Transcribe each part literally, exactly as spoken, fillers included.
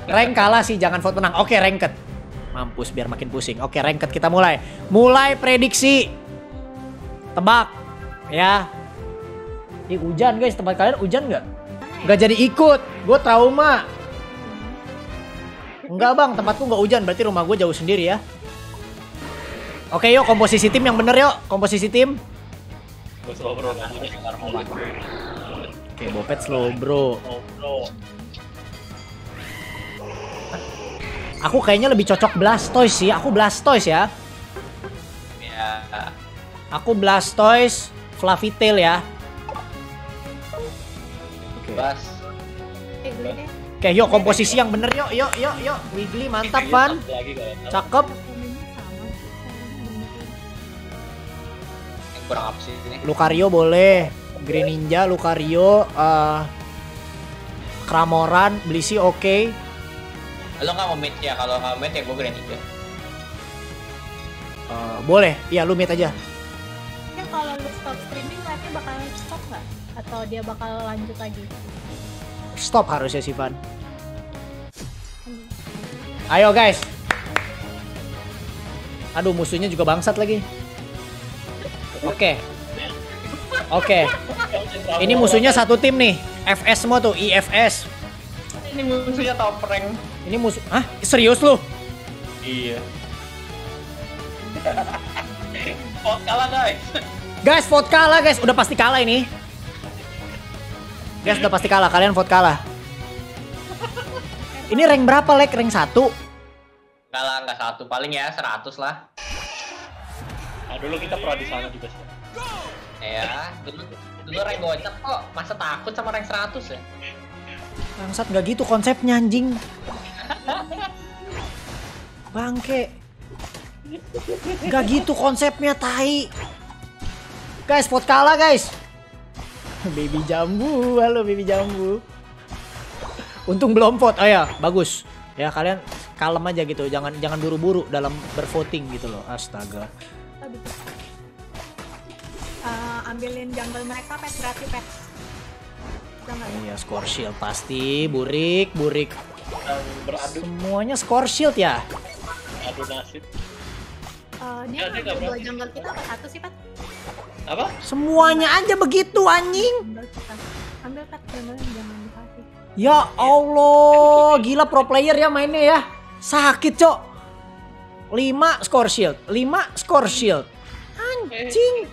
Rank kalah sih, jangan vote menang. Oke, ranked. Mampus biar makin pusing. Oke, ranked kita mulai. Mulai prediksi. Tebak. Ya. Ih, hujan guys, tempat kalian hujan nggak? Nggak jadi ikut. Gue trauma. Enggak bang, tempatku nggak hujan. Berarti rumah gue jauh sendiri ya. Oke yuk, komposisi tim yang bener yuk. Komposisi tim. Oke, Bopet slow bro. Aku kayaknya lebih cocok Blastoise sih. Aku Blastoise ya. Ya. Aku Blastoise, Fluffy Tail ya. Oke. Bas. Oke, yuk komposisi yang bener yuk, yuk, yuk, yuk. Wiggly mantap Van. Cakep. Kurang apa sih ini? Lucario boleh. Green Ninja, Lucario, uh, Cramoran, Blissey oke. Okay. Lo nggak mau mid ya? Kalau nggak mid ya gue Grand Ninja. Uh, boleh, iya lu mid aja. Ya kalau lu stop streaming live-nya bakal stop nggak? Atau dia bakal lanjut lagi? Stop harusnya sih Van. Ayo guys. Aduh musuhnya juga bangsat lagi. Oke. Oke. Ini musuhnya satu tim nih. F S semua tuh, I F S. Ini musuhnya top rank. Ini musuh. Hah? Serius lu? Iya. Vote kalah guys. Guys, vote kalah guys. Udah pasti kalah ini. Guys, udah pasti kalah. Kalian vote kalah. Ini rank berapa, Lek? Rank satu? Enggak lah, enggak satu. Paling ya seratus lah. Nah, dulu kita pernah di sana juga sih. Ya, dulu dulu rank gocap kok. Masa takut sama rank seratus ya? Bangsat, nggak gitu konsepnya anjing. Bangke. Nggak gitu konsepnya, tai. Guys, vote kalah guys. Baby jambu, halo baby jambu. Untung belum vote, oh ya, bagus. Ya kalian kalem aja gitu, jangan jangan buru-buru dalam bervoting gitu loh. Astaga. Uh, ambilin jungle mereka pet berarti pet. Iya, score shield pasti, burik, burik. Yang beradu. Semuanya score shield ya. Adu nasib. Uh, dia Ya, dia ngambil nggak dua jungle kita apa satu sih pet? Apa? Semuanya aja begitu anjing. Ambil kita. Ambil pet jungle jangan dikasih. Ya Allah, gila pro player ya mainnya ya. Sakit, Cok. lima score shield, lima score shield. Anjing.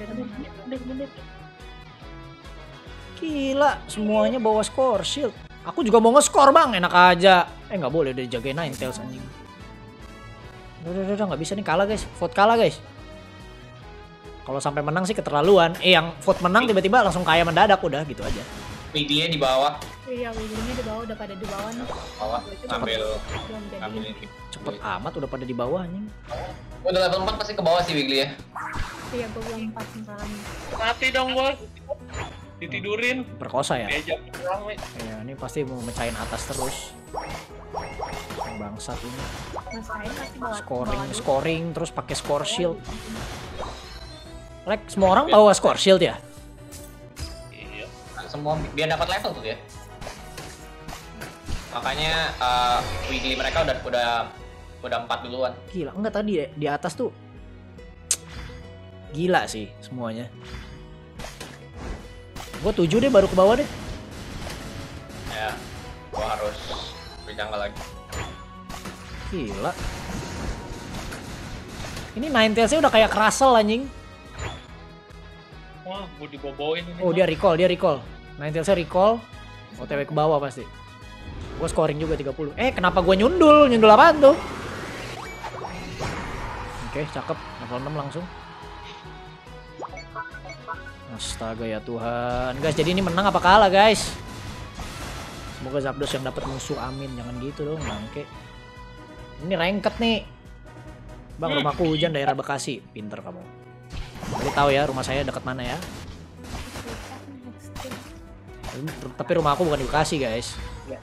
Gila, semuanya bawa score shield. Aku juga mau nge-score, Bang. Enak aja. Eh, nggak boleh udah jagain Ninetales anjing. Udah, udah, udah, nggak bisa nih kalah, guys. Vote kalah, guys. Kalau sampai menang sih keterlaluan. Eh, yang vote menang tiba-tiba langsung kaya mendadak udah gitu aja. Wiggly di bawah. Iya, Wiggly-nya di bawah udah pada di bawah nih. Bawah. Ngambil Belum jadi. ngambil ini. Cepet amat udah pada di bawah anjing. Udah level empat pasti ke bawah sih Wiggly ya. Iya, gue belum empat sekarang. Mati dong gua. Ditidurin. Perkosa ya. Diajak perang nih. Ya, ini pasti mau mecahin atas terus. Bangsat ini. Mas Ain pasti bawa Scoring, bawa dulu. scoring terus pakai score shield. Like semua orang bawa score shield ya? Iya. Nah, semua biar dapat level tuh ya. Makanya uh, Wiggly mereka udah udah udah empat duluan. Gila, enggak tadi di atas tuh. Gila sih semuanya. Gue tujuh deh baru ke bawah deh. Ya, gua harus berjangka lagi. Gila. Ini Ninetales-nya udah kayak Crustle anjing. Wah, gua diboboin ini. Oh, dia recall, dia recall. Ninetales-nya recall. O T W ke bawah pasti. Gue scoring juga tiga puluh. Eh, kenapa gue nyundul? Nyundul apaan tuh? Oke, cakep. Level enam langsung. Astaga ya Tuhan. Guys, jadi ini menang apa kalah, guys? Semoga Zapdos yang dapat musuh, amin. Jangan gitu dong, bangke. Ini ranked nih. Bang, rumahku hujan daerah Bekasi. Pinter kamu. Jadi tahu ya rumah saya dekat mana ya. Tapi rumah aku bukan di Bekasi, guys.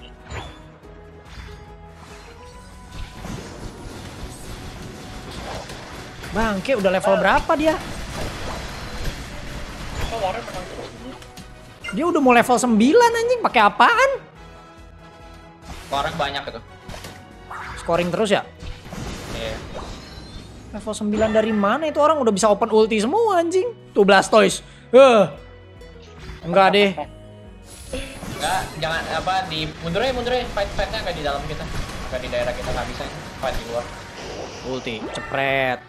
Bangke, udah level berapa dia? Oh, Warren menang terus. Dia udah mau level sembilan anjing, pakai apaan? Orang banyak itu. scoring terus ya? Iya. Level sembilan dari mana itu orang udah bisa open ulti semua anjing. Tuh Blastoise. Huh. Enggak deh. Enggak, jangan apa di mundur aja mundur aja fight fightnya kayak di dalam kita. Kayak di daerah kita nggak bisa fight di luar. Ulti, cepret.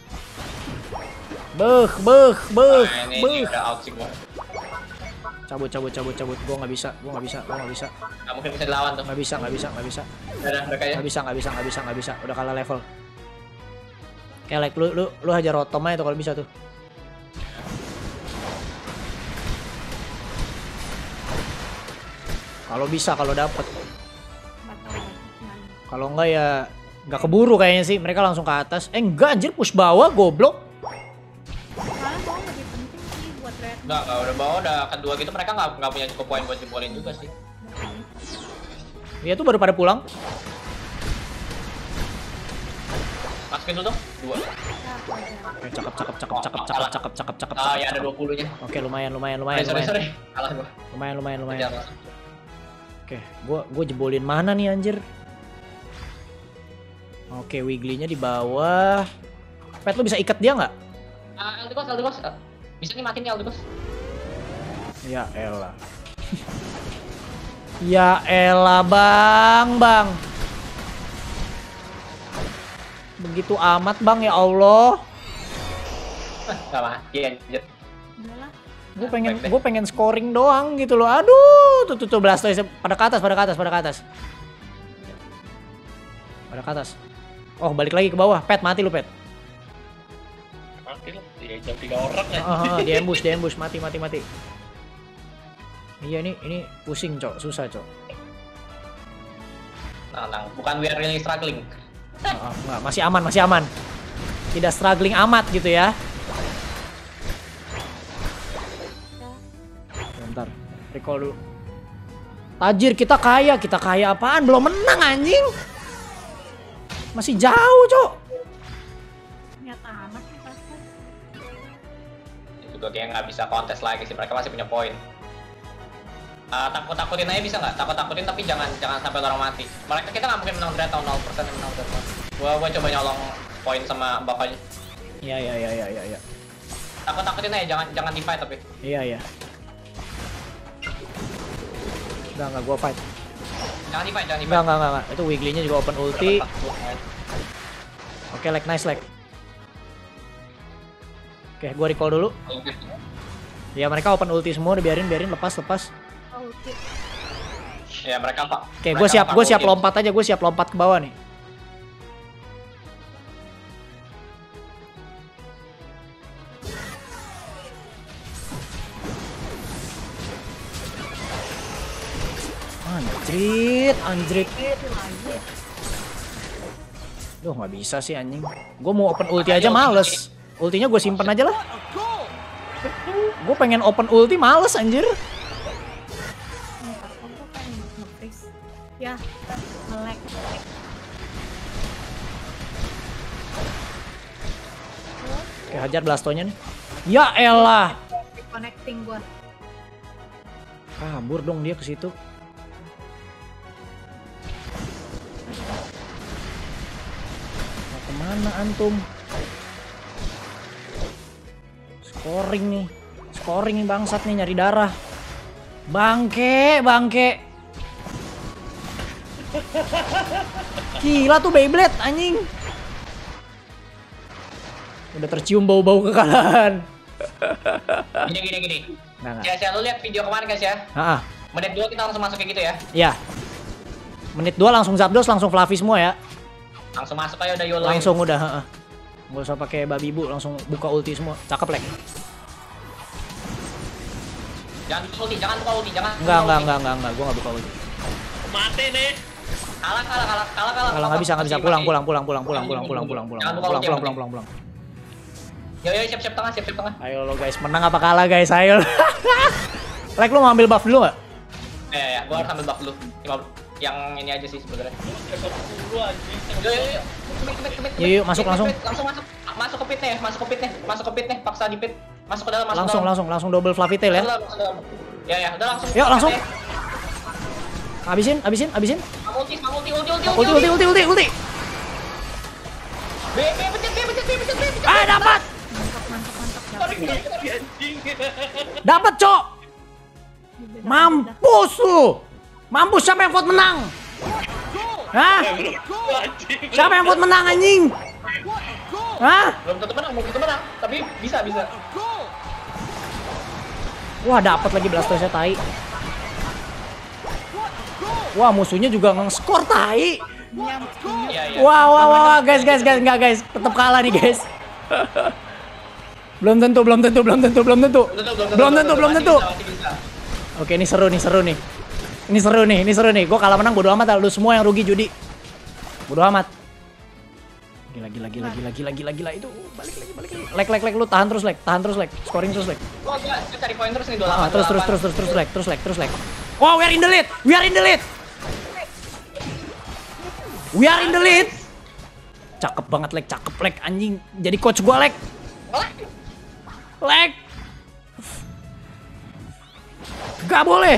Beuh, beuh, beuh, Nah, ini, beuh. ini udah out sih gua. Cabut, cabut, cabut, cabut. Gua nggak bisa, gua nggak bisa, gua nggak bisa. Nggak mungkin bisa dilawan tuh. Nggak bisa, nggak bisa, nggak bisa. Udah, udah kayak. Nggak bisa, nggak bisa, nggak bisa, nggak bisa. Udah kalah level. Kelek, lu, lu, lu hajar Rotom aja tuh kalau bisa tuh. Kalau bisa, kalau dapet. Kalau enggak ya nggak keburu kayaknya sih. Mereka langsung ke atas. Eh enggak anjir, push bawah, goblok. Soalnya bawah lebih penting sih buat red. Nggak, nggak udah bawa udah kedua gitu mereka nggak nggak punya cukup poin buat jebolin juga sih. Iya tuh baru pada pulang. Masukin dulu dong, dua. Oke, cakep, cakep, cakep, cakep, cakep, cakep, cakep, cakep, Ah, cakep, ya ada cakep. dua puluh-nya. Oke, lumayan, lumayan, lumayan, Sorry, sorry, lumayan. sorry. Kalah gua. Lumayan, lumayan, lumayan. Jangan. Oke, gua gua jebolin mana nih anjir? Oke, Wiggly-nya di bawah. Pet lu bisa ikat dia nggak? Ah, Eldibos, Eldibos. Ah, bisa nih matiin nih Eldibos. Ya elah. Ya elah bang, bang. Begitu amat bang ya Allah. Gak mati anjir. Udahlah. Gue pengen, Baik deh. gue pengen scoring doang gitu loh. Aduh, tuh tuh tuh Blastoise pada ke atas, pada ke atas, pada ke atas. Pada ke atas. Oh balik lagi ke bawah. Pet mati lu Pet. Mati lah, dia jam tiga orang ya. Ah, ah, di ambush, di ambush, mati, mati, mati. Iya ini, ini pusing cok, susah cok. Tenang, tenang. Bukan we are really struggling. Ah, ah, enggak, masih aman, masih aman. Tidak struggling amat gitu ya. Bentar, recall dulu. Tajir kita kaya, kita kaya apaan? Belum menang anjing. Masih jauh cok. Nyata amat sih pasti. Itu juga kayak nggak bisa kontes lagi sih. Mereka masih punya poin. Uh, takut-takutin aja bisa nggak? Takut-takutin tapi jangan jangan sampai orang mati. Mereka kita nggak mungkin menang Dread atau nol persen yang menang Dread. Gua gua coba nyolong poin sama bapaknya. Iya iya iya iya iya. Ya. Takut-takutin aja jangan jangan di fight tapi. Iya iya. Enggak enggak gua fight. Jangan di fight, jangan di Enggak fight. enggak enggak. enggak. Itu Wiggly-nya juga open ulti. Oke, lag nice lag. Oke, gua recall dulu. Ya mereka open ulti semua, udah biarin biarin lepas lepas. Oh, oke. Ya mereka pak. Oke, gue siap, gue siap lompat aja, gue siap lompat ke bawah nih. Anjrit, anjrit. Duh, nggak bisa sih anjing. Gue mau open ulti aja males. Ultinya gue simpen aja lah. Gue pengen open ulti males anjir. Aku kan nge-freeze. Ya, nge-lag. Oke, hajar Blastonya nih. Ya elah. Connecting gua. Kabur dong dia ke situ. Mau kemana antum? Scoring nih. Scoring nih bangsat nih nyari darah. Bangke, bangke. Gila tuh Beyblade anjing. Udah tercium bau-bau kekalahan. Gini gini gini. Nah, nah. Ya, saya lu lihat video kemarin guys ya. Ah, ah. Menit dua kita langsung masuk kayak gitu ya. Ya. Menit dua langsung Zapdos, langsung Fluffy semua ya. Langsung masuk aja udah YOLO. Langsung udah, heeh. Gak usah pakai babi bu, langsung buka ulti semua. Cakep lek. Jangan buka ulti, jangan buka ulti, jangan. Enggak, buka enggak, ulti. enggak, enggak, enggak, gua enggak buka ulti. Mati nih. Kalah kalah kalah kalah kalah. Kalau nggak bisa, nggak bisa. Masih, Pulang, masih. pulang, pulang, pulang, pulang, pulang, pulang, pulang, pulang, Jangan buka pulang, ulti, pulang, yang pulang, pulang, pulang. Yo yo siap siap tengah, siap siap tengah. Ayo lo guys, menang apa kalah guys, ayo. Like lu mau ambil buff dulu nggak? Ya ya, gua harus ambil buff dulu. lima puluh. Yang ini aja sih sebenarnya. sepuluh anjing. Yo yo yo. Commit, commit, commit, Yuk, yuk, masuk, commit, langsung. commit. Langsung masuk. Masuk ke pitnya, masuk ke pitnya, masuk ke pitnya, paksa di pit. Masuk ke dalam, masuk Langsung, ke dalam. langsung, langsung double Fluffy Tail ya. Masuk ke dalam, masuk ke dalam. Ya ya, udah langsung. Yuk, langsung. Ya. Habisin, habisin, habisin. Ulti, ulti, ulti, ulti, Ulti, ulti, ulti, ulti, ulti. B, B, pencet, B, pencet, B, pencet, B, pencet. Ah, dapat. Mantap, mantap, mantap. Sorry, sorry, anjing. Dapat, Cok. Mampus lu. Mampus, siapa yang vote menang? Hah? Anjing. Siapa yang vote menang anjing? Hah? Belum tentu menang, belum tentu menang, tapi bisa, bisa. Wah, dapat lagi Blastoise tai. Wah, musuhnya juga nge-score tai. Iya, iya. Wah, wah, wah, wah, guys, guys, guys, enggak guys, tetap kalah nih guys. Belum tentu, belum tentu, belum tentu, belum tentu. Belum tentu, belum tentu. Masih bisa, masih bisa. Oke, ini seru nih, seru nih. Ini seru nih, ini seru nih. Gue kalah menang bodo amat, lu semua yang rugi judi. Bodo amat. Gila, gila, gila, gila, gila, gila, gila. Itu balik lagi, balik lagi. Leg, leg, leg, lu tahan terus, leg. Tahan terus, leg. Scoring terus, leg. Oh, gila, dia cari poin terus nih dua puluh Ah, delapan. terus, terus, terus, terus, terus, leg, terus, leg, terus, leg. Wow, we are in the lead. We are in the lead. We are in the lead. Cakep banget, leg, cakep, leg, anjing. Jadi coach gua, leg. Leg. Gak boleh.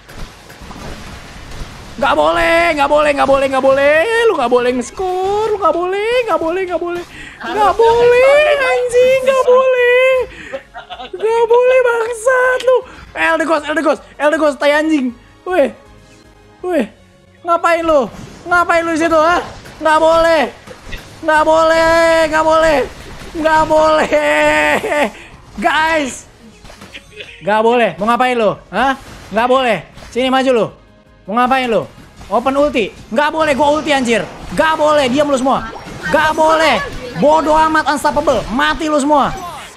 Gak boleh, gak boleh, gak boleh, gak boleh. Lu gak boleh nge-score, lu gak boleh, gak boleh, gak boleh. Gak boleh, anjing, gak boleh. Gak boleh, bangsat lu. Eldegos, Eldegos, Eldegos, tai anjing. Weh. Weh. Ngapain lu? Ngapain lu di situ, ha? Gak boleh. Gak boleh, gak boleh. Gak boleh. Guys. Gak boleh. Mau ngapain lu? Hah? Gak boleh. Sini maju lu. Mau ngapain lu? Open ulti. Gak boleh gua ulti anjir. Gak boleh. Diam lu semua. Gak boleh. Bodoh amat, unstoppable. Mati lu semua.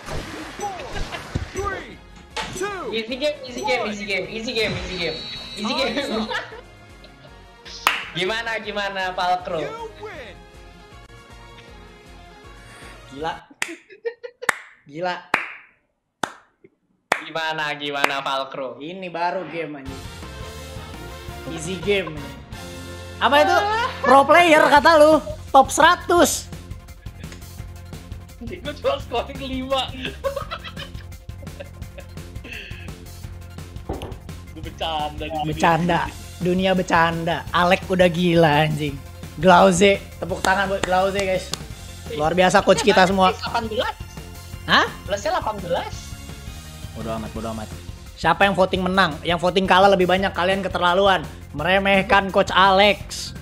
Easy game, easy game, easy game, easy game, easy game. Easy game. Gimana, gimana, Falkro? Gila. Gila. Gimana, gimana, Falkro? Ini baru game anjing. Easy game. Apa itu? Pro player kata lu. Top seratus. Gue cuma scoring lima. Gue bercanda di dunia. Bercanda. Dunia bercanda. Alek udah gila anjing. Glauze. Tepuk tangan buat Glauze guys. Luar biasa coach kita semua. delapan belas. Hah? Plusnya delapan belas. Bodo amat, bodo amat. Siapa yang voting menang? Yang voting kalah lebih banyak, kalian keterlaluan. Meremehkan coach Alex.